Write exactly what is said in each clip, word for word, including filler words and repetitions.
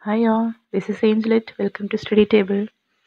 Hi all, this is Angelet. Welcome to Study Table.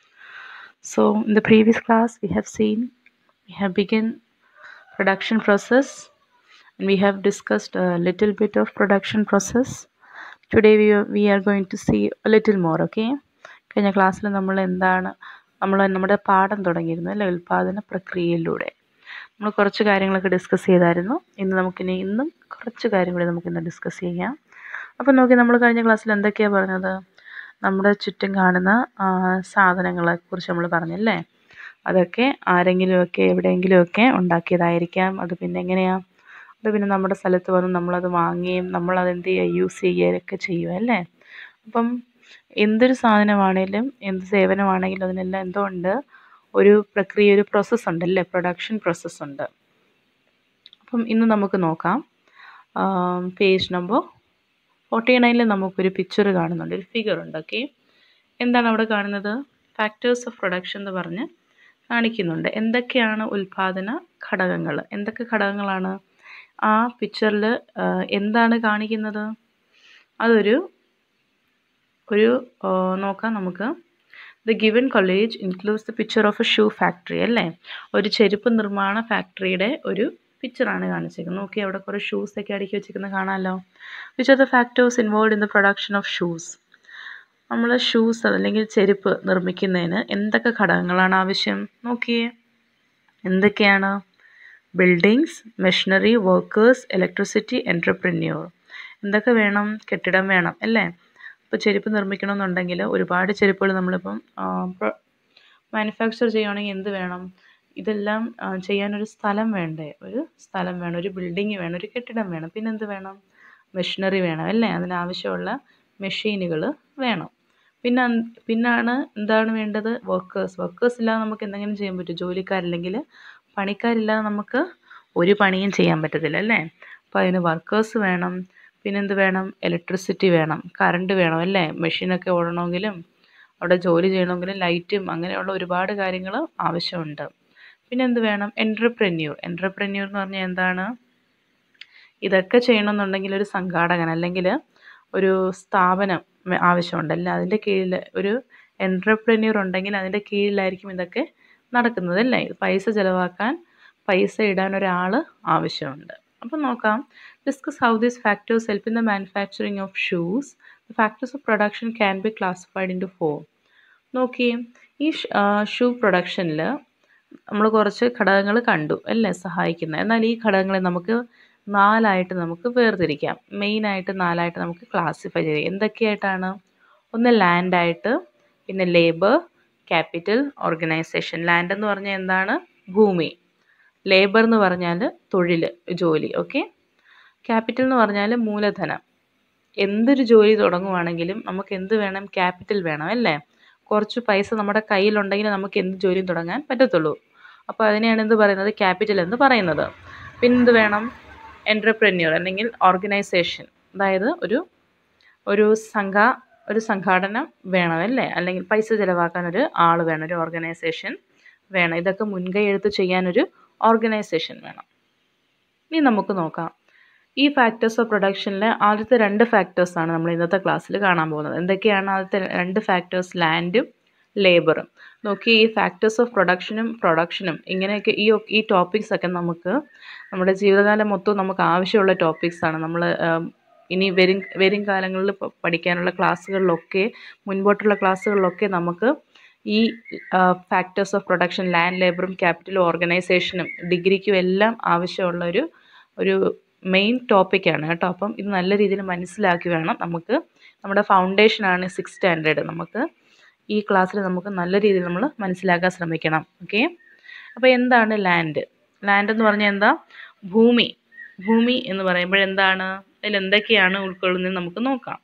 So in the previous class we have seen, we have begun production process and we have discussed a little bit of production process. Today we are, we are going to see a little more, okay? കഴിഞ്ഞ ക്ലാസ്സിൽ നമ്മൾ എന്താണ് നമ്മൾ നമ്മുടെ പാഠം തുടങ്ങിയിരുന്നു അല്ലെ, ഉൽപാദന പ്രക്രിയയിലൂടെ നമ്മൾ കുറച്ച് കാര്യങ്ങളൊക്കെ ഡിസ്കസ് ചെയ്തായിരുന്നു. ഇന്ന് നമുക്കിനി ഇന്നും കുറച്ച് കാര്യം കൂടി നമുക്കിന്ന് ഡിസ്കസ് ചെയ്യാം. അപ്പം നോക്കി, നമ്മൾ കഴിഞ്ഞ ക്ലാസ്സിൽ എന്തൊക്കെയാണ് പറഞ്ഞത്? നമ്മുടെ ചുറ്റും കാണുന്ന സാധനങ്ങളെ കുറിച്ച് നമ്മൾ പറഞ്ഞല്ലേ. അതൊക്കെ ആരെങ്കിലുമൊക്കെ എവിടെയെങ്കിലുമൊക്കെ ഉണ്ടാക്കിയതായിരിക്കാം. അത് പിന്നെ എങ്ങനെയാണ്, അത് പിന്നെ നമ്മുടെ സ്ഥലത്ത് വന്ന് നമ്മളത് വാങ്ങുകയും നമ്മളത് എന്ത് ചെയ്യുക, യൂസ് ചെയ്യുകയൊക്കെ ചെയ്യുക അല്ലേ. അപ്പം എന്തൊരു സാധനമാണേലും എന്ത് സേവനമാണെങ്കിലും അതിനെല്ലാം എന്തുകൊണ്ട് ഒരു പ്രക്രിയ, ഒരു പ്രോസസ്സ് ഉണ്ടല്ലേ, പ്രൊഡക്ഷൻ പ്രോസസ്സുണ്ട്. അപ്പം ഇന്ന് നമുക്ക് നോക്കാം. പേജ് നമ്പർ ഫോർട്ടി നയനിൽ നമുക്കൊരു പിക്ചർ കാണുന്നുണ്ട്, ഒരു ഫിഗർ ഉണ്ട്. ഓക്കെ, എന്താണ് അവിടെ കാണുന്നത്? ഫാക്ടേഴ്സ് ഓഫ് പ്രൊഡക്ഷൻ എന്ന് പറഞ്ഞ് കാണിക്കുന്നുണ്ട്. എന്തൊക്കെയാണ് ഉൽപാദന ഘടകങ്ങൾ, എന്തൊക്കെ ഘടകങ്ങളാണ് ആ പിക്ചറിൽ എന്താണ് കാണിക്കുന്നത്? അതൊരു ഒരു നോക്കാം നമുക്ക്. The given college includes the picture of a shoe factory അല്ലേ. ഒരു ചെരുപ്പ് നിർമ്മാണ ഫാക്ടറിയുടെ ഒരു പിക്ചറാണ് കാണിച്ചിരിക്കുന്നത്. നോക്കി, അവിടെ കുറേ ഷൂസ് ഒക്കെ അടുക്കി വെച്ചിരിക്കുന്നത് കാണാമല്ലോ. Which are the factors involve in the production of shoes? നമ്മൾ ഷൂസ് അല്ലെങ്കിൽ ചെരുപ്പ് നിർമ്മിക്കുന്നതിന് എന്തൊക്കെ ഘടകങ്ങളാണ് ആവശ്യം? നോക്കിയേ, എന്തൊക്കെയാണ്? Buildings, machinery, workers, electricity, entrepreneur. എന്തൊക്കെ വേണം? കെട്ടിടം വേണം അല്ലേ. ഇപ്പോൾ ചെരുപ്പ് നിർമ്മിക്കണമെന്നുണ്ടെങ്കിൽ ഒരുപാട് ചെരുപ്പുകൾ നമ്മളിപ്പം മാനുഫാക്ചർ ചെയ്യുകയാണെങ്കിൽ എന്ത് വേണം? ഇതെല്ലാം ചെയ്യാനൊരു സ്ഥലം വേണ്ടേ? ഒരു സ്ഥലം വേണം, ഒരു ബിൽഡിങ് വേണം, ഒരു കെട്ടിടം വേണം. പിന്നെ എന്ത് വേണം? മെഷീനറി വേണം അല്ലേ. അതിനാവശ്യമുള്ള മെഷീനുകൾ വേണം. പിന്നെ പിന്നാണ് എന്താണ് വേണ്ടത്? വർക്കേഴ്സ്. വർക്കേഴ്സ് ഇല്ലാതെ നമുക്ക് എന്തെങ്കിലും ചെയ്യാൻ പറ്റും? ജോലിക്കാരില്ലെങ്കിൽ, പണിക്കാരില്ലാതെ നമുക്ക് ഒരു പണിയും ചെയ്യാൻ പറ്റത്തില്ല അല്ലേ. അപ്പോൾ അതിന് വർക്കേഴ്സ് വേണം. പിന്നെന്ത് വേണം? ഇലക്ട്രിസിറ്റി വേണം, കറണ്ട് വേണം അല്ലേ. മെഷീനൊക്കെ ഓടണമെങ്കിലും അവിടെ ജോലി ചെയ്യണമെങ്കിലും ലൈറ്റും അങ്ങനെയുള്ള ഒരുപാട് കാര്യങ്ങൾ ആവശ്യമുണ്ട്. പിന്നെ എന്ത് വേണം? എൻട്രപ്രന്യൂർ. എൻട്രപ്രന്യൂർ എന്ന് പറഞ്ഞാൽ എന്താണ്? ഇതൊക്കെ ചെയ്യണമെന്നുണ്ടെങ്കിൽ ഒരു സംഘാടകൻ അല്ലെങ്കിൽ ഒരു സ്ഥാപനം ആവശ്യമുണ്ടല്ലേ. അതിൻ്റെ കീഴിൽ ഒരു എൻട്രപ്രന്യൂർ ഉണ്ടെങ്കിൽ അതിൻ്റെ കീഴിലായിരിക്കും ഇതൊക്കെ നടക്കുന്നത് അല്ലേ. പൈസ ചിലവാക്കാൻ, പൈസ ഇടാൻ ഒരാൾ ആവശ്യമുണ്ട്. അപ്പം നോക്കാം. Discuss how these factors help in the manufacturing of shoes. The factors of production can be classified into four. നോക്കിയേ, ഈ ഷൂ പ്രൊഡക്ഷനിൽ നമ്മൾ കുറച്ച് ഘടകങ്ങൾ കണ്ടു അല്ലേ, സഹായിക്കുന്നത്. എന്നാൽ ഈ ഘടകങ്ങളെ നമുക്ക് നാലായിട്ട് നമുക്ക് വേർതിരിക്കാം. മെയിനായിട്ട് നാലായിട്ട് നമുക്ക് ക്ലാസിഫൈ ചെയ്യാം. എന്തൊക്കെയായിട്ടാണ്? ഒന്ന് ലാൻഡായിട്ട്, പിന്നെ ലേബർ, ക്യാപിറ്റൽ, ഓർഗനൈസേഷൻ. ലാൻഡ് എന്ന് പറഞ്ഞാൽ എന്താണ്? ഭൂമി. ലേബർ എന്ന് പറഞ്ഞാൽ തൊഴിൽ, ജോലി. ഓക്കെ. ക്യാപിറ്റൽ എന്ന് പറഞ്ഞാൽ മൂലധനം. എന്തൊരു ജോലി തുടങ്ങുവാണെങ്കിലും നമുക്ക് എന്ത് വേണം? ക്യാപിറ്റൽ വേണം അല്ലേ. കുറച്ച് പൈസ നമ്മുടെ കയ്യിലുണ്ടെങ്കിൽ നമുക്ക് എന്ത് ജോലിയും തുടങ്ങാൻ പറ്റത്തുള്ളൂ. അപ്പോൾ അതിനെയാണ് എന്ത് പറയുന്നത്? ക്യാപിറ്റൽ എന്ന് പറയുന്നത്. പിന്നെന്ത് വേണം? എൻട്രപ്രന്യൂർ അല്ലെങ്കിൽ ഓർഗനൈസേഷൻ. അതായത് ഒരു ഒരു സംഘ ഒരു സംഘാടനം വേണം അല്ലേ. അല്ലെങ്കിൽ പൈസ ചിലവാക്കാൻ ഒരു ആൾ വേണം, ഒരു ഓർഗനൈസേഷൻ വേണം. ഇതൊക്കെ മുൻകൈ എടുത്ത് ചെയ്യാനൊരു ഓർഗനൈസേഷൻ വേണം. ഇനി നമുക്ക് നോക്കാം. ഈ ഫാക്ടേഴ്സ് ഓഫ് പ്രൊഡക്ഷനിലെ ആദ്യത്തെ രണ്ട് ഫാക്ടേഴ്സാണ് നമ്മൾ ഇന്നത്തെ ക്ലാസ്സിൽ കാണാൻ പോകുന്നത്. എന്തൊക്കെയാണ് ആദ്യത്തെ രണ്ട് ഫാക്ടേഴ്സ്? ലാൻഡും ലേബറും. നോക്കി, ഈ ഫാക്ടേഴ്സ് ഓഫ് പ്രൊഡക്ഷനും പ്രൊഡക്ഷനും ഇങ്ങനെയൊക്കെ ഈ ഈ ടോപ്പിക്സ് ഒക്കെ നമുക്ക് നമ്മുടെ ജീവിതകാലം മൊത്തം നമുക്ക് ആവശ്യമുള്ള ടോപ്പിക്സാണ്. നമ്മൾ ഇനി വരും വരും കാലങ്ങളിൽ പഠിക്കാനുള്ള ക്ലാസ്സുകളിലൊക്കെ, മുൻപോട്ടുള്ള ക്ലാസ്സുകളിലൊക്കെ നമുക്ക് ഈ ഫാക്ടേഴ്സ് ഓഫ് പ്രൊഡക്ഷൻ, ലാൻഡ്, ലേബറും ക്യാപിറ്റലും ഓർഗനൈസേഷനും ഡിഗ്രിക്കും എല്ലാം ആവശ്യമുള്ള ഒരു ഒരു മെയിൻ ടോപ്പിക്കാണ് കേട്ടോ. അപ്പം ഇത് നല്ല രീതിയിൽ മനസ്സിലാക്കി വേണം നമുക്ക്. നമ്മുടെ ഫൗണ്ടേഷനാണ് സിക്സ് സ്റ്റാൻഡേർഡ്. നമുക്ക് ഈ ക്ലാസ്സിൽ നമുക്ക് നല്ല രീതിയിൽ നമ്മൾ മനസ്സിലാക്കാൻ ശ്രമിക്കണം. ഓക്കെ. അപ്പോൾ എന്താണ് ലാൻഡ്? ലാൻഡ് എന്ന് പറഞ്ഞാൽ എന്താ? ഭൂമി. ഭൂമി എന്ന് പറയുമ്പോഴെന്താണ്? അതിൽ എന്തൊക്കെയാണ് ഉൾക്കൊള്ളുന്നത് നമുക്ക് നോക്കാം.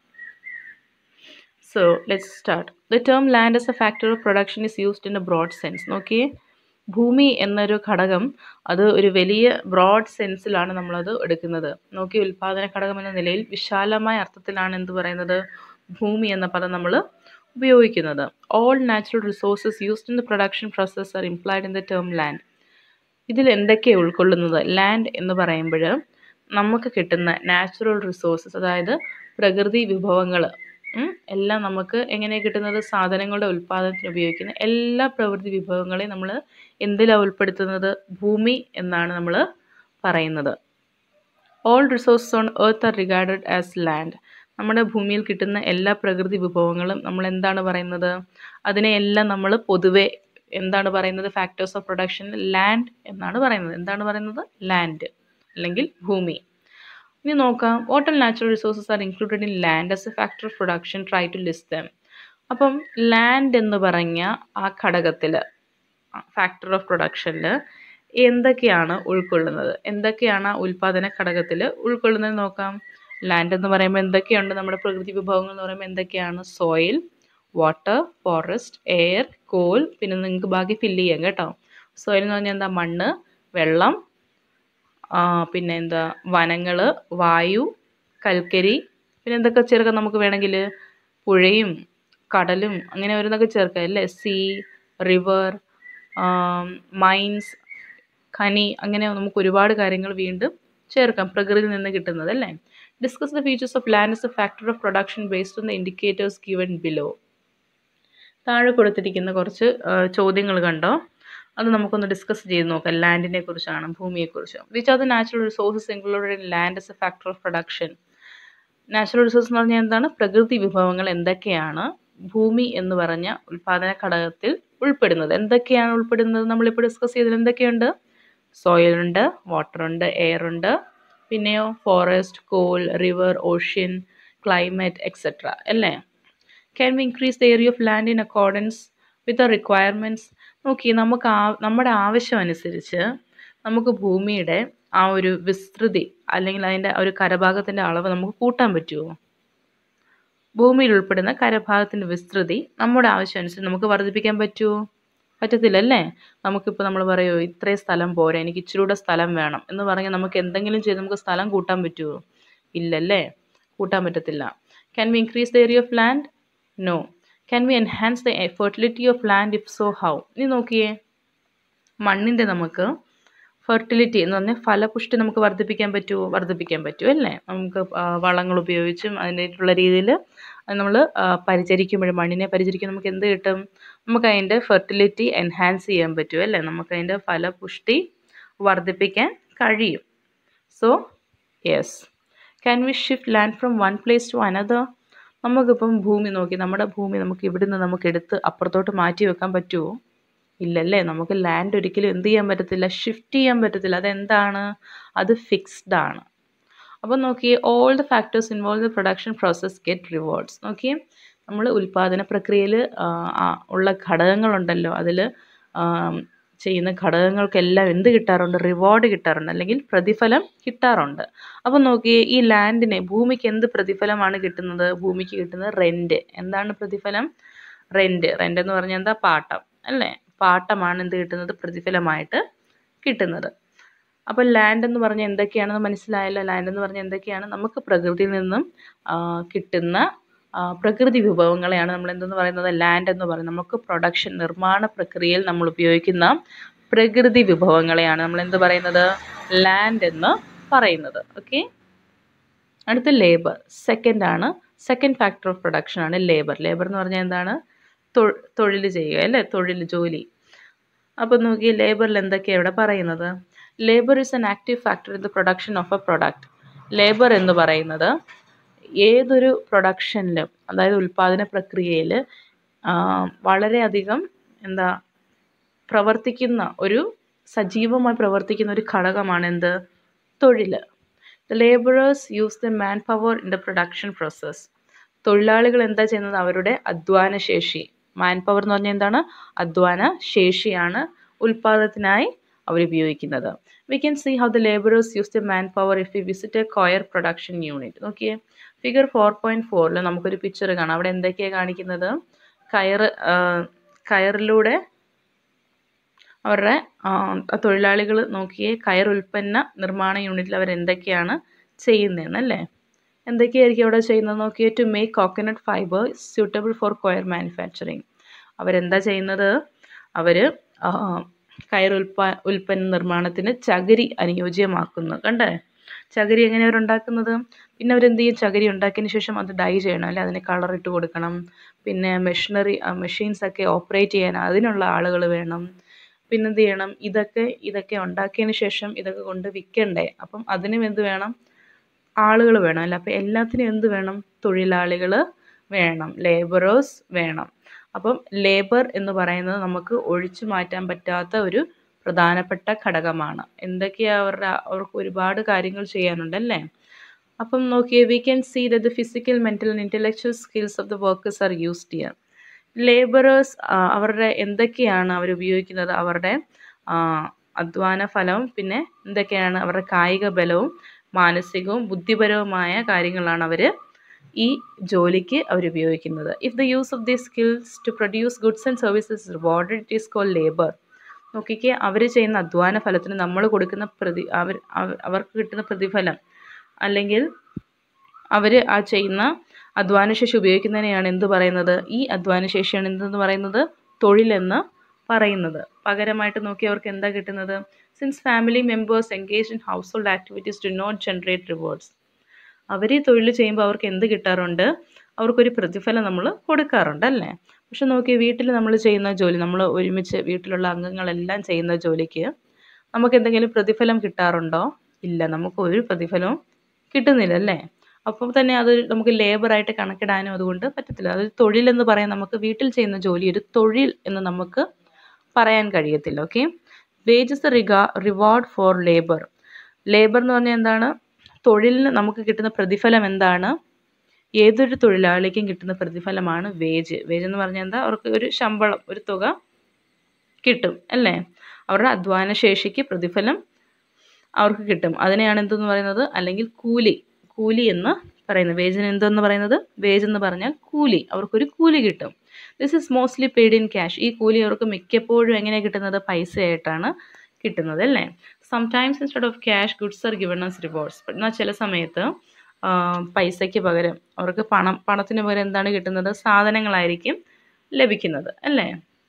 So let's start. The term land as a factor of production is used in a broad sense. നോക്കിയേ, ഭൂമി എന്നൊരു ഘടകം അത് ഒരു വലിയ ബ്രോഡ് സെൻസിലാണ് നമ്മളത് എടുക്കുന്നത്. നോക്കി, ഉൽപാദന ഘടകം എന്ന നിലയിൽ വിശാലമായ അർത്ഥത്തിലാണ് എന്ത് പറയുന്നത്? ഭൂമി എന്ന പദം നമ്മൾ ഉപയോഗിക്കുന്നത്. All natural resources used in the production process are implied in the term land. ഇതിൽ എന്തൊക്കെയാണ് ഉൾക്കൊള്ളുന്നത്? ലാൻഡ് എന്ന് പറയുമ്പോൾ നമുക്ക് കിട്ടുന്ന നാച്ചുറൽ റിസോഴ്സസ്, അതായത് പ്രകൃതി വിഭവങ്ങൾ, എല്ലാം നമുക്ക് എങ്ങനെയാണ് കിട്ടുന്നത്? സാധനങ്ങളുടെ ഉൽപ്പാദനത്തിന് ഉപയോഗിക്കുന്ന എല്ലാ പ്രകൃതി വിഭവങ്ങളെയും നമ്മൾ എന്തിലാണ് ഉൾപ്പെടുത്തുന്നത്? ഭൂമി എന്നാണ് നമ്മൾ പറയുന്നത്. All resources on earth are regarded as land. നമ്മുടെ ഭൂമിയിൽ കിട്ടുന്ന എല്ലാ പ്രകൃതി വിഭവങ്ങളും നമ്മൾ എന്താണ് പറയുന്നത്? അതിനെയെല്ലാം നമ്മൾ പൊതുവെ എന്താണ് പറയുന്നത്? ഫാക്ടേഴ്സ് ഓഫ് പ്രൊഡക്ഷൻ ലാൻഡ് എന്നാണ് പറയുന്നത്. എന്താണ് പറയുന്നത്? ലാൻഡ് അല്ലെങ്കിൽ ഭൂമി. ഇനി നോക്കാം, what are natural resources are included in land as a factor of production, try to list them. അപ്പം ലാൻഡ് എന്ന് പറഞ്ഞ ആ ഘടകത്തിൽ, ഫാക്ടർ ഓഫ് പ്രൊഡക്ഷനിൽ എന്തൊക്കെയാണ് ഉൾക്കൊള്ളുന്നത്? എന്തൊക്കെയാണ് ഉൽപ്പാദന ഘടകത്തിൽ ഉൾക്കൊള്ളുന്നത് നോക്കാം. ലാൻഡ് എന്ന് പറയുമ്പോൾ എന്തൊക്കെയുണ്ട്? നമ്മുടെ പ്രകൃതി വിഭവങ്ങൾ എന്ന് പറയുമ്പോൾ എന്തൊക്കെയാണ്? Soil, water, forest, air, coal. പിന്നെ നിങ്ങൾക്ക് ബാക്കി ഫില്ല് ചെയ്യാം കേട്ടോ. സോയിൽ എന്ന് പറഞ്ഞാൽ എന്താ? മണ്ണ്, വെള്ളം, പിന്നെ എന്താ? വനങ്ങൾ, വായു, കൽക്കരി. പിന്നെ എന്തൊക്കെ ചേർക്കാം നമുക്ക് വേണമെങ്കിൽ? പുഴയും കടലും അങ്ങനെ ഓരോന്നൊക്കെ ചേർക്കാം അല്ലേ? സീ, റിവർ, മൈൻസ്, ഖനി, അങ്ങനെ നമുക്ക് ഒരുപാട് കാര്യങ്ങൾ വീണ്ടും ചേർക്കാം പ്രകൃതിയിൽ നിന്ന് കിട്ടുന്നത് അല്ലേ? Discuss the features of land as a factor of production based on the indicators given below. താഴെ കൊടുത്തിരിക്കുന്ന കുറച്ച് ചോദ്യങ്ങൾ കണ്ടോ, അത് നമുക്കൊന്ന് ഡിസ്കസ് ചെയ്ത് നോക്കാം. ലാൻഡിനെ കുറിച്ചാണ്, ഭൂമിയെക്കുറിച്ച്. Which are the natural resources included in land as a factor of production? Natural resource എന്ന് പറഞ്ഞാൽ എന്താണ്? പ്രകൃതി വിഭവങ്ങൾ എന്തൊക്കെയാണ് ഭൂമി എന്ന് പറഞ്ഞ ഉൽപ്പാദന ഘടകത്തിൽ ഉൾപ്പെടുന്നത്? എന്തൊക്കെയാണ് ഉൾപ്പെടുന്നത്? നമ്മളിപ്പോൾ ഡിസ്കസ് ചെയ്തതിൽ എന്തൊക്കെയുണ്ട്? സോയിലുണ്ട്, വാട്ടറുണ്ട്, എയറുണ്ട്, പിന്നെയോ forest, coal, river, ocean, climate etcetera അല്ലേ? Can we increase the area of land in accordance with the requirements? നോക്കി, നമുക്ക് ആ നമ്മുടെ ആവശ്യമനുസരിച്ച് നമുക്ക് ഭൂമിയുടെ ആ ഒരു വിസ്തൃതി അല്ലെങ്കിൽ അതിൻ്റെ ഒരു കരഭാഗത്തിൻ്റെ അളവ് നമുക്ക് കൂട്ടാൻ പറ്റുമോ? ഭൂമിയിൽ ഉൾപ്പെടുന്ന കരഭാഗത്തിൻ്റെ വിസ്തൃതി നമ്മുടെ ആവശ്യമനുസരിച്ച് നമുക്ക് വർദ്ധിപ്പിക്കാൻ പറ്റുമോ? പറ്റത്തില്ലല്ലേ? നമുക്കിപ്പോൾ നമ്മൾ പറയുമോ ഇത്രയും സ്ഥലം പോരാ, എനിക്ക് ഇച്ചിരി കൂടെ സ്ഥലം വേണം എന്ന് പറഞ്ഞാൽ നമുക്ക് എന്തെങ്കിലും ചെയ്ത് നമുക്ക് സ്ഥലം കൂട്ടാൻ പറ്റുമോ? ഇല്ലല്ലേ, കൂട്ടാൻ പറ്റത്തില്ല. Can we increase the area of land? No. Can we enhance the fertility of land? If so how? ഇനി നോക്കിയേ, മണ്ണിൻ്റെ നമുക്ക് ഫെർട്ടിലിറ്റി എന്ന് പറഞ്ഞാൽ ഫലപുഷ്ടി നമുക്ക് വർദ്ധിപ്പിക്കാൻ പറ്റുമോ? വർദ്ധിപ്പിക്കാൻ പറ്റുമോ അല്ലേ? നമുക്ക് വളങ്ങൾ ഉപയോഗിച്ചും അതിൻ്റെതായിട്ടുള്ള രീതിയിൽ നമ്മൾ പരിചരിക്കുമ്പോൾ, മണ്ണിനെ പരിചരിക്കുമ്പോൾ നമുക്ക് എന്ത് കിട്ടും? നമുക്ക് അതിൻ്റെ ഫെർട്ടിലിറ്റി എൻഹാൻസ് ചെയ്യാൻ പറ്റും അല്ലേ? നമുക്ക് അതിൻ്റെ ഫലപുഷ്ടി വർദ്ധിപ്പിക്കാൻ കഴിയും. So yes. Can we shift land from one place to another? നമുക്കിപ്പം ഭൂമി നോക്കി, നമ്മുടെ ഭൂമി നമുക്ക് ഇവിടുന്ന് നമുക്ക് എടുത്ത് അപ്പുറത്തോട്ട് മാറ്റി വെക്കാൻ പറ്റുമോ? ഇല്ലല്ലേ. നമുക്ക് ലാൻഡ് ഒരിക്കലും എന്ത് ചെയ്യാൻ പറ്റത്തില്ല? ഷിഫ്റ്റ് ചെയ്യാൻ പറ്റത്തില്ല. അതെന്താണ്? അത് ഫിക്സ്ഡ് ആണ്. അപ്പം നോക്കിയേ, all the factors involve the production process get rewards. നോക്കിയേ, നമ്മൾ ഉൽപ്പാദന പ്രക്രിയയിൽ ഉള്ള ഘടകങ്ങളുണ്ടല്ലോ, അതിൽ ചെയ്യുന്ന ഘടകങ്ങൾക്കെല്ലാം എന്ത് കിട്ടാറുണ്ട്? റിവാർഡ് കിട്ടാറുണ്ട്, അല്ലെങ്കിൽ പ്രതിഫലം കിട്ടാറുണ്ട്. അപ്പം നോക്കിയേ, ഈ ലാൻഡിനെ, ഭൂമിക്ക് എന്ത് പ്രതിഫലമാണ് കിട്ടുന്നത്? ഭൂമിക്ക് കിട്ടുന്നത് റെൻറ്റ്. എന്താണ് പ്രതിഫലം? റെൻറ്റ്. റെൻറ്റ് എന്ന് പറഞ്ഞാൽ എന്താ? പാട്ടം അല്ലേ? പാട്ടമാണ് എന്ത് കിട്ടുന്നത്? പ്രതിഫലമായിട്ട് കിട്ടുന്നത്. അപ്പോൾ ലാൻഡ് എന്ന് പറഞ്ഞാൽ എന്തൊക്കെയാണെന്ന് മനസ്സിലായല്ലോ. ലാൻഡ് എന്ന് പറഞ്ഞാൽ എന്തൊക്കെയാണ്? നമുക്ക് പ്രകൃതിയിൽ നിന്നും കിട്ടുന്ന പ്രകൃതി വിഭവങ്ങളെയാണ് നമ്മൾ എന്തെന്ന് പറയുന്നത്? ലാൻഡ് എന്ന് പറയുന്നത്. നമുക്ക് പ്രൊഡക്ഷൻ, നിർമ്മാണ പ്രക്രിയയിൽ നമ്മൾ ഉപയോഗിക്കുന്ന പ്രകൃതി വിഭവങ്ങളെയാണ് നമ്മൾ എന്ത് പറയുന്നത്? ലാൻഡ് എന്ന് പറയുന്നത്. ഓക്കെ. അടുത്ത ലേബർ. സെക്കൻഡ് ആണ്, സെക്കൻഡ് ഫാക്ടർ ഓഫ് പ്രൊഡക്ഷൻ ആണ് ലേബർ. ലേബർ എന്ന് പറഞ്ഞാൽ എന്താണ്? തൊഴിൽ ചെയ്യുക അല്ലേ? തൊഴിൽ, ജോലി. അപ്പോൾ നോക്കി, ലേബറിൽ എന്തൊക്കെയാണ് ഇവിടെ പറയുന്നത്? Labour is an active factor in the production of a product. Labour എന്ന് പറയുന്നത് ഏതൊരു പ്രൊഡക്ഷനിലും, അതായത് ഉൽപ്പാദന പ്രക്രിയയിൽ വളരെയധികം എന്താ പ്രവർത്തിക്കുന്ന ഒരു സജീവമായി പ്രവർത്തിക്കുന്ന ഒരു ഘടകമാണ് എന്ത്? തൊഴിൽ. The labourers use the manpower in the production process. തൊഴിലാളികൾ എന്താ ചെയ്യുന്നത്? അവരുടെ അധ്വാന ശേഷി, മാൻ പവർ എന്ന് പറഞ്ഞാൽ എന്താണ്? അധ്വാന ശേഷിയാണ് ഉൽപ്പാദനത്തിനായി അവർ ഉപയോഗിക്കുന്നത്. We can see how the labourers use the manpower if we visit a coir production unit. നോക്കിയേ, ഫിഗർ ഫോർ പോയിൻറ്റ് ഫോറിൽ നമുക്കൊരു പിക്ചർ കാണാം. അവിടെ എന്തൊക്കെയാണ് കാണിക്കുന്നത്? കയർ, കയറിലൂടെ അവരുടെ തൊഴിലാളികൾ നോക്കിയേ, കയർ ഉൽപ്പന്ന നിർമ്മാണ യൂണിറ്റിൽ അവരെന്തൊക്കെയാണ് ചെയ്യുന്നതെന്നല്ലേ? എന്തൊക്കെയായിരിക്കും അവിടെ ചെയ്യുന്നത് നോക്കിയേ? To make coconut fibre suitable for coir manufacturing. അവരെന്താ ചെയ്യുന്നത്? അവർ കയർ ഉൽപ്പാ ഉൽപ്പന്ന നിർമ്മാണത്തിന് ചകിരി അനുയോജ്യമാക്കുന്നു. കണ്ടേ? ചകിരി എങ്ങനെ അവരുണ്ടാക്കുന്നത്? പിന്നെ അവരെന്ത് ചെയ്യും? ചകിരി ഉണ്ടാക്കിയതിന് ശേഷം അത് ഡൈ ചെയ്യണം അല്ലേ, അതിന് കളറിട്ട് കൊടുക്കണം. പിന്നെ മെഷീനറി മെഷീൻസൊക്കെ ഓപ്പറേറ്റ് ചെയ്യാൻ അതിനുള്ള ആളുകൾ വേണം. പിന്നെന്ത് ചെയ്യണം? ഇതൊക്കെ ഇതൊക്കെ ഉണ്ടാക്കിയതിന് ശേഷം ഇതൊക്കെ കൊണ്ട് വിൽക്കണ്ടേ, അപ്പം അതിനും എന്ത് വേണം? ആളുകൾ വേണം അല്ലേ. അപ്പം എല്ലാത്തിനും എന്ത് വേണം? തൊഴിലാളികൾ വേണം, ലേബറേഴ്സ് വേണം. അപ്പം ലേബർ എന്ന് പറയുന്നത് നമുക്ക് ഒഴിച്ചു മാറ്റാൻ പറ്റാത്ത ഒരു പ്രധാനപ്പെട്ട ഘടകമാണ്. എന്തൊക്കെയാണ് അവരുടെ അവർക്ക് ഒരുപാട് കാര്യങ്ങൾ ചെയ്യാനുണ്ടല്ലേ. അപ്പം നോക്കിയേ, we can see that the physical mental and intellectual skills of the workers are used here. Labourers അവരുടെ എന്തൊക്കെയാണ് അവർ ഉപയോഗിക്കുന്നത്? അവരുടെ അധ്വാന ഫലവും പിന്നെ എന്തൊക്കെയാണ് അവരുടെ കായിക ബലവും മാനസികവും ബുദ്ധിപരവുമായ കാര്യങ്ങളാണ് അവർ ഈ ജോലിക്ക് അവർ ഉപയോഗിക്കുന്നത്. If the use of these skills to produce goods and services rewarded, it is called labour. നോക്കിക്കേ, അവർ ചെയ്യുന്ന അധ്വാന ഫലത്തിന് നമ്മൾ കൊടുക്കുന്ന പ്രതി അവർ അവർക്ക് കിട്ടുന്ന പ്രതിഫലം അല്ലെങ്കിൽ അവർ ആ ചെയ്യുന്ന അധ്വാനശേഷി ഉപയോഗിക്കുന്നതിനെയാണ് എന്ത് പറയുന്നത്? ഈ അധ്വാനശേഷിയാണ് എന്തെന്ന് പറയുന്നത്? തൊഴിലെന്ന് പറയുന്നത്. പകരമായിട്ട് നോക്കി അവർക്ക് എന്താ കിട്ടുന്നത്? Since family members engage in household activities do not generate rewards. അവർ ഈ തൊഴിൽ ചെയ്യുമ്പോൾ അവർക്ക് എന്ത് കിട്ടാറുണ്ട്? അവർക്കൊരു പ്രതിഫലം നമ്മൾ കൊടുക്കാറുണ്ട് അല്ലേ. പക്ഷെ നോക്കി, വീട്ടിൽ നമ്മൾ ചെയ്യുന്ന ജോലി, നമ്മൾ ഒരുമിച്ച് വീട്ടിലുള്ള അംഗങ്ങളെല്ലാം ചെയ്യുന്ന ജോലിക്ക് നമുക്ക് എന്തെങ്കിലും പ്രതിഫലം കിട്ടാറുണ്ടോ? ഇല്ല, നമുക്ക് ഒരു പ്രതിഫലവും കിട്ടുന്നില്ല അല്ലേ. അപ്പം തന്നെ അത് നമുക്ക് ലേബറായിട്ട് കണക്കിടാനും അതുകൊണ്ട് പറ്റത്തില്ല. അതൊരു തൊഴിലെന്ന് പറയാൻ നമുക്ക് വീട്ടിൽ ചെയ്യുന്ന ജോലി ഒരു തൊഴിൽ എന്ന് നമുക്ക് പറയാൻ കഴിയത്തില്ല. ഓക്കെ, വേജസ് റിഗാ റിവാർഡ് ഫോർ ലേബർ. ലേബർ എന്ന് പറഞ്ഞാൽ എന്താണ്? തൊഴിലിന് നമുക്ക് കിട്ടുന്ന പ്രതിഫലം എന്താണ്? ഏതൊരു തൊഴിലാളിക്കും കിട്ടുന്ന പ്രതിഫലമാണ് വേജ്. വേജ് എന്ന് പറഞ്ഞാൽ എന്താ? അവർക്ക് ഒരു ശമ്പളം, ഒരു തുക കിട്ടും അല്ലേ. അവരുടെ അധ്വാന ശേഷിക്ക് പ്രതിഫലം അവർക്ക് കിട്ടും. അതിനെയാണ് എന്തെന്ന് പറയുന്നത്? അല്ലെങ്കിൽ കൂലി, കൂലി എന്ന് പറയുന്നത്. വേജിന് എന്തെന്ന് പറയുന്നത്? വേജ് എന്ന് പറഞ്ഞാൽ കൂലി, അവർക്കൊരു കൂലി കിട്ടും. This is mostly paid in cash. ഈ കൂലി അവർക്ക് മിക്കപ്പോഴും എങ്ങനെയാണ് കിട്ടുന്നത്? പൈസയായിട്ടാണ് കിട്ടുന്നത് അല്ലേ. Sometimes instead of cash goods are given as rewards. എന്നാൽ ചില സമയത്ത് പൈസയ്ക്ക് പകരം അവർക്ക് പണം പണത്തിന് പകരം എന്താണ് കിട്ടുന്നത്? സാധനങ്ങളായിരിക്കും ലഭിക്കുന്നത് അല്ലേ.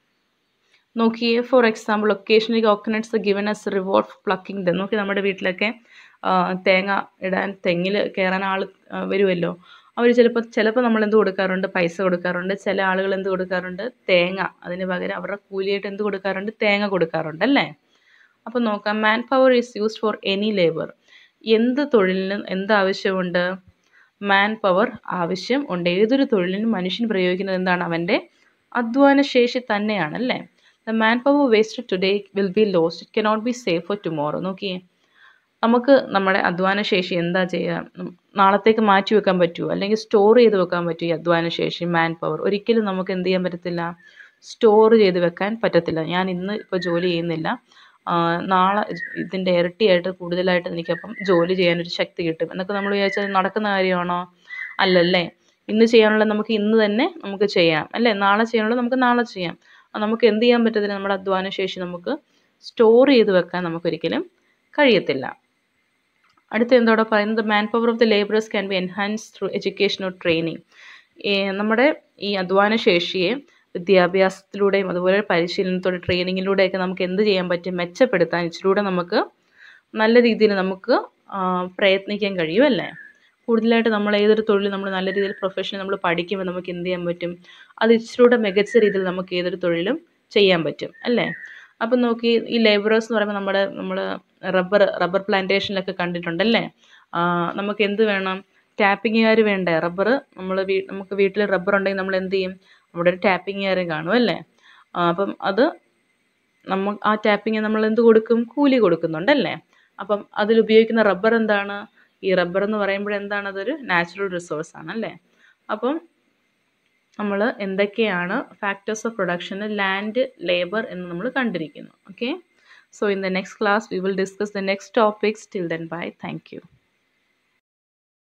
നോക്കിയേ, for example occasionally coconuts given as reward for plucking them. നോക്കി, നമ്മുടെ വീട്ടിലൊക്കെ തേങ്ങ ഇടാൻ തെങ്ങിൽ കയറാൻ ആൾ വരുമല്ലോ. അവർ ചിലപ്പോൾ ചിലപ്പോൾ നമ്മൾ എന്ത് കൊടുക്കാറുണ്ട്? പൈസ കൊടുക്കാറുണ്ട്. ചില ആളുകൾ എന്ത് കൊടുക്കാറുണ്ട്? തേങ്ങ. അതിന് പകരം അവരുടെ കൂലിയായിട്ട് എന്ത് കൊടുക്കാറുണ്ട്? തേങ്ങ കൊടുക്കാറുണ്ട് അല്ലേ. അപ്പം നോക്കാം, manpower is used for any labour. എന്ത് തൊഴിലിനും എന്ത് ആവശ്യമുണ്ട്? മാൻ പവർ ആവശ്യം ഉണ്ട്. ഏതൊരു തൊഴിലിനും മനുഷ്യൻ പ്രയോഗിക്കുന്നത് എന്താണ്? അവൻ്റെ അധ്വാന ശേഷി തന്നെയാണ് അല്ലേ. The manpower wasted today will be lost, it cannot be saved for tomorrow. നോക്കിയേ, നമുക്ക് നമ്മുടെ അധ്വാന ശേഷി എന്താ ചെയ്യുക? നാളത്തേക്ക് മാറ്റി വെക്കാൻ പറ്റുമോ? അല്ലെങ്കിൽ സ്റ്റോർ ചെയ്ത് വെക്കാൻ പറ്റുമോ? ഈ അധ്വാന ശേഷി, മാൻ പവർ ഒരിക്കലും നമുക്ക് എന്ത് ചെയ്യാൻ പറ്റത്തില്ല? സ്റ്റോർ ചെയ്ത് വെക്കാൻ പറ്റത്തില്ല. ഞാൻ ഇന്ന് ഇപ്പോൾ ജോലി ചെയ്യുന്നില്ല, നാളെ ഇതിൻ്റെ ഇരട്ടിയായിട്ട് കൂടുതലായിട്ട് എനിക്കപ്പം ജോലി ചെയ്യാനൊരു ശക്തി കിട്ടും എന്നൊക്കെ നമ്മൾ വിചാരിച്ചാൽ നടക്കുന്ന കാര്യമാണോ? അല്ലല്ലേ. ഇന്ന് ചെയ്യാനുള്ളത് നമുക്ക് ഇന്ന് തന്നെ നമുക്ക് ചെയ്യാം അല്ലേ. നാളെ ചെയ്യാനുള്ളത് നമുക്ക് നാളെ ചെയ്യാം. നമുക്ക് എന്ത് ചെയ്യാൻ പറ്റത്തില്ല? നമ്മുടെ അധ്വാന ശേഷി നമുക്ക് സ്റ്റോർ ചെയ്ത് വെക്കാൻ നമുക്കൊരിക്കലും കഴിയത്തില്ല. അടുത്ത എന്തോടെ പറയുന്നത്? Manpower of the labourers can be enhance through education or training. നമ്മുടെ ഈ അധ്വാന ശേഷിയെ വിദ്യാഭ്യാസത്തിലൂടെയും അതുപോലെ പരിശീലനത്തോടെ ട്രെയിനിങ്ങിലൂടെയൊക്കെ നമുക്ക് എന്ത് ചെയ്യാൻ പറ്റും? മെച്ചപ്പെടുത്താൻ ഇച്ചിലൂടെ നമുക്ക് നല്ല രീതിയിൽ നമുക്ക് പ്രയത്നിക്കാൻ കഴിയും അല്ലേ. കൂടുതലായിട്ട് നമ്മൾ ഏതൊരു തൊഴിൽ നമ്മൾ നല്ല രീതിയിൽ പ്രൊഫഷണൽ നമ്മൾ പഠിക്കുമ്പോൾ നമുക്ക് എന്ത് ചെയ്യാൻ പറ്റും? അത് ഇച്ചിലൂടെ മികച്ച രീതിയിൽ നമുക്ക് ഏതൊരു തൊഴിലും ചെയ്യാൻ പറ്റും അല്ലേ. അപ്പം നോക്കി, ഈ ലേബറേഴ്സ് എന്ന് പറയുമ്പോൾ നമ്മുടെ നമ്മൾ റബ്ബർ റബ്ബർ പ്ലാന്റേഷനിലൊക്കെ കണ്ടിട്ടുണ്ടല്ലേ. നമുക്ക് എന്ത് വേണം? ടാപ്പിങ്ങുകാർ വേണ്ടേ? റബ്ബർ നമ്മൾ വീ നമുക്ക് വീട്ടിൽ റബ്ബർ ഉണ്ടെങ്കിൽ നമ്മൾ എന്ത് ചെയ്യും? അവിടെ ഒരു ടാപ്പിങ്ങുകാരൻ കാണും അല്ലേ. അപ്പം അത് നമ്മൾ ആ ടാപ്പിങ് നമ്മൾ എന്ത് കൊടുക്കും? കൂലി കൊടുക്കുന്നുണ്ടല്ലേ. അപ്പം അതിലുപയോഗിക്കുന്ന റബ്ബർ എന്താണ്? ഈ റബ്ബർ എന്ന് പറയുമ്പോൾ എന്താണ്? അതൊരു നാച്ചുറൽ റിസോഴ്സ് ആണ് അല്ലേ. അപ്പം നമ്മൾ എന്തൊക്കെയാണ് factors of production land, labour എന്ന് നമ്മൾ കണ്ടിരിക്കുന്നു. Okay, so in the next class we will discuss the next topics. Till then bye, thank U.